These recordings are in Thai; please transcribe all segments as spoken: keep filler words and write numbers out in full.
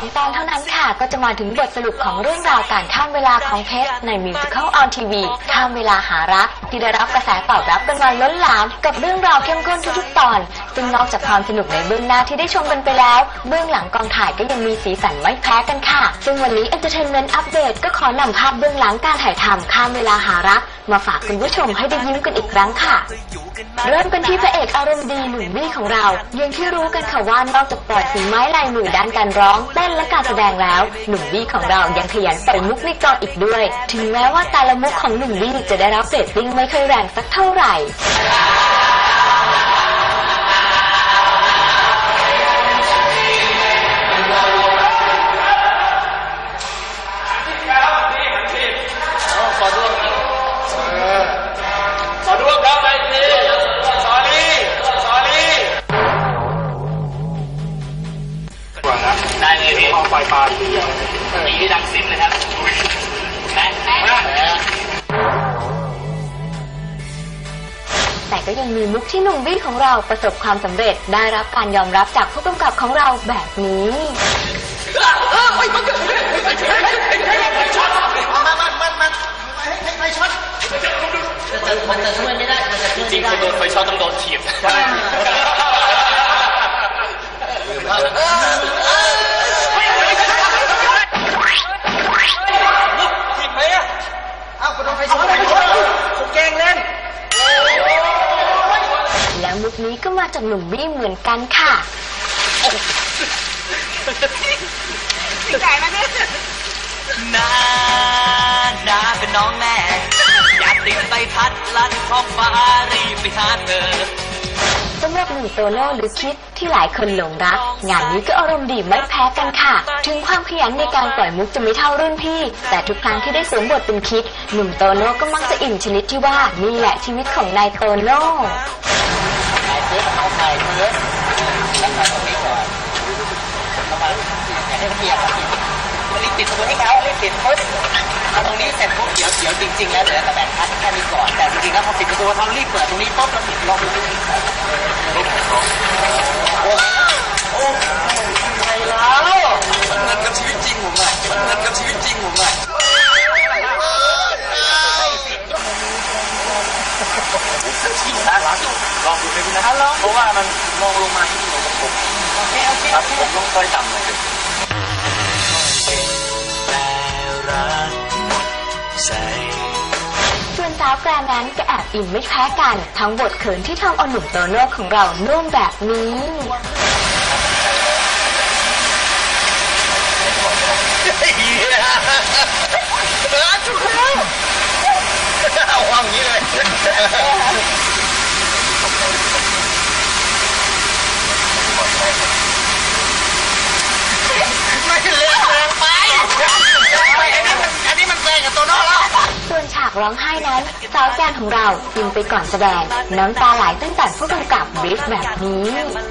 องตอนเท่านั้นค่ะก็จะมาถึงบทสรุปของเรื่องราวการข้ามเวลาของเพชรในมิวสิคัลออนทีวีข้ามเวลาหารักที่ได้รับกระแสตอบรับกันมาล้นหลามกับเรื่องราวเข้มข้นทุกๆตอนซึ่งนอกจากความสนุกในเบื้องหน้าที่ได้ชมกันไปแล้วเบื้องหลังกองถ่ายก็ยังมีสีสันไม่แพ้กันค่ะซึ่งวันนี้ Entertainment Update ก็ขอนำภาพเบื้องหลังการถ่ายทำข้ามเวลาหารักมาฝากคุณผู้ชมให้ได้ยิ้มกันอีกครั้งค่ะเริ่มกันที่พระเอกอารมณ์ดีหนุ่มวี่ของเราอย่างที่รู้กันค่ะว่านอกจากปล่อยฝีไม้ลายมือด้านการร้องเต้นและการแสดงแล้วหนุ่มวี่ของเรายังขยันปล่อยมุกในจออีกด้วยถึงแม้ว่าแต่ละมุกของหนุ่มวี่จะได้รับเรตติ้งไม่ค่อยแรงสักเท่าไหร่ได้เลยพี่เอาไฟปาตีให้ดังซิ้นเลยครับแม่แต่ก็ยังมีมุกที่หนุ่มวี่ของเราประสบความสำเร็จได้รับการยอมรับจากผู้กำกับของเราแบบนี้มันจะช่วยไม่ได้จริงๆคนโดนไฟช็อตต้องโดนถีบแล้วมุกนี้ก็มาจากหนุ่มบี้เหมือนกันค่ะสิใจมาเนี่ยนานาเป็นน้องแม่อยากติดไปพัดลัดท้องฟ้ารีบไปหาเธอสำหรับหนุ่มโตโน่หรือคิดที่หลายคนหลงรักงานนี้ก็อารมณ์ดีไม่แพ้กันค่ะถึงความขยันในการปล่อยมุกจะไม่เท่ารุ่นพี่แต่ทุกครั้งที่ได้สวมบทเป็นคิดหนุ่มโตโน่ก็มักจะอิ่มชนิดที่ว่านี่แหละชีวิตของนายโตโน่ถ่ายเพื่อเอาถ่ายเพื่อแล้วถ่ายตรงนี้ก่อนประมาณให้เขาเบียดรีบติดตัวให้เขารีบติดปุ๊บเอาตรงนี้เสร็จปุ๊บเดี๋ยวเดี๋ยวจริงๆแล้วเดี๋ยวจะแบ่งพัดแค่นี้ก่อนแต่จริงๆแล้วพอติดตัวเขารีบเปิดตรงนี้ปุ๊บแล้วติดลงโอ้โอ้ไปแล้วมันเหมือนกับชีวิตจริงผมอ่ะมันเหมือนกับชีวิตจริงผมอ่ะลองดูไปนะเพราะว่ามันมองลงมาที่หัวผมโอเคโอเคครับผมต้องค่อยต่ำหน่อยส่วนสาวแกรนนั้นก็แอบอินไม่แพ้กันทั้งบทเขินที่ทำเอาหนุ่มโตโน่ของเรานุ่มแบบนี้ถูกแล้วเอาวางอย่างนี้เลยไม่เล่นแรงไปอันนี้มันแรงกับโตโน่แล้วส่วนฉากร้องไห้นั้นสาวแกนของเรายิงไปก่อนแสดงน้ำตาไหลตั้งแต่ผู้กำกับบรีฟแบบนี้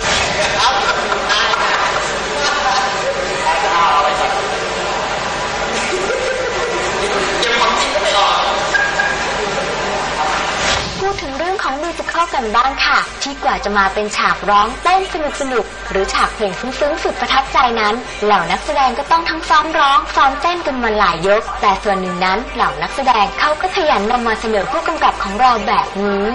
พูดถึงเรื่องของมิวสิคัลกันบ้างค่ะที่กว่าจะมาเป็นฉากร้องเต้นสนุกๆหรือฉากเพลงซึ้งๆสุดประทับใจนั้นเหล่านักแสดงก็ต้องทั้งซ้อมร้องซ้อมเต้นกันมาหลายยกแต่ส่วนหนึ่งนั้นเหล่านักแสดงเขาก็ขยันนำมาเสนอผู้กำกับของเราแบบนี้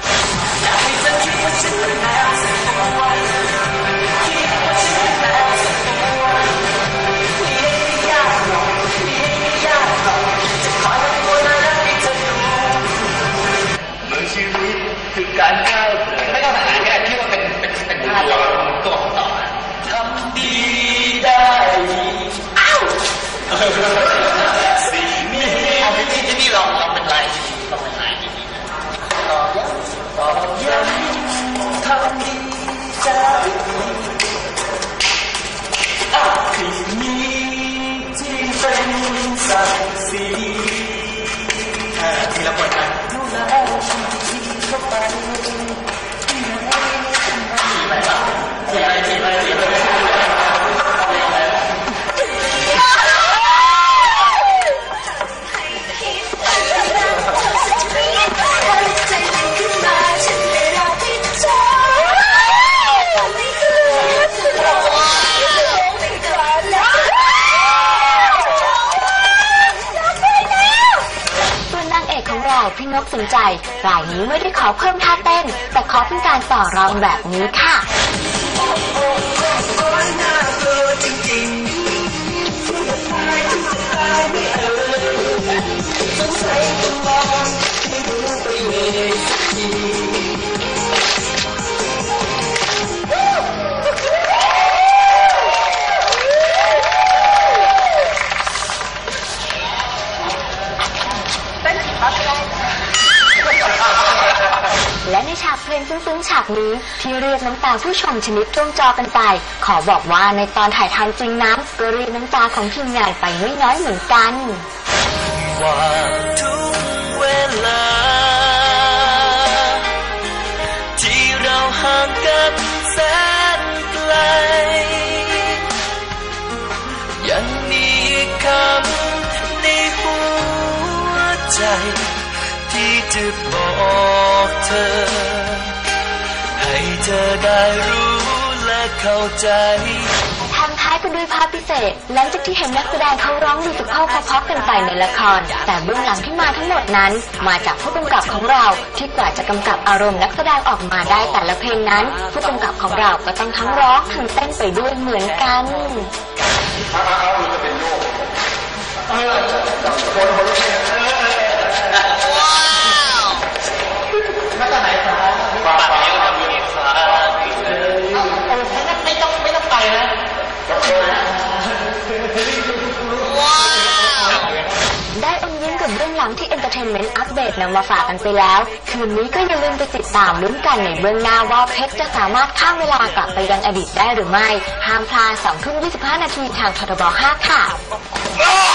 คือการก้าวไม่ต้องทหารก็ได้ที่ว่าเป็นเป็นเป็นท่าตัวตัวของต่อทำดีได้อ้าวสีนี้เอาที่นี่ที่นี่ลองลองเป็นลายที่ต้องเป็นลายที่นี่นะต่อย้ำต่อย้ำทำดีกสนใจรายนี้ไม่ได้ขอเพิ่มท่าเต้นแต่ขอเป็นการต่อรองแบบนี้ค่ะและในฉากเพลงซึ้งๆฉากนี้ที่เรียกน้ำตาผู้ชมชนิดจ้วงจอกันไปขอบอกว่าในตอนถ่ายทำจริงนั้นก็เรียกน้ำตาของทีมงานไปไม่น้อยเหมือนกันว่าทุกเวลาที่เราห่างกันแสนไกลยังมีคำในหัวใจที่จะบอกเธอให้เธอได้รู้และเข้าใจทำท้ายกันด้วยภาพพิเศษหลังจากที่เห็นนักแสดงเขาร้องมิวสิคัลเพราะๆกันไปในละครแต่เบื้องหลังที่มาทั้งหมดนั้นมาจากผู้กำกับของเราที่กว่าจะกำกับอารมณ์นักแสดงออกมาได้แต่ละเพลงนั้นผู้กำกับของเราก็ต้องทั้งร้องทั้งเต้นไปด้วยเหมือนกันมาจากไหนครับปากนี้ก็มีฟ้าเออไม่ต้องไม่ต้องไปนะได้อมยิ้มกับเรื่องหลังที่ Entertainment Update นำมาฝากกันไปแล้วคืนนี้ก็อย่าลืมไปติดตามลุ้นกันในเบื้องหน้าว่าเพชรจะสามารถข้ามเวลากลับไปยังอดีตได้หรือไม่ห้ามพลาด สองทุ่มยี่สิบห้านาทีทางททบห้าค่ะ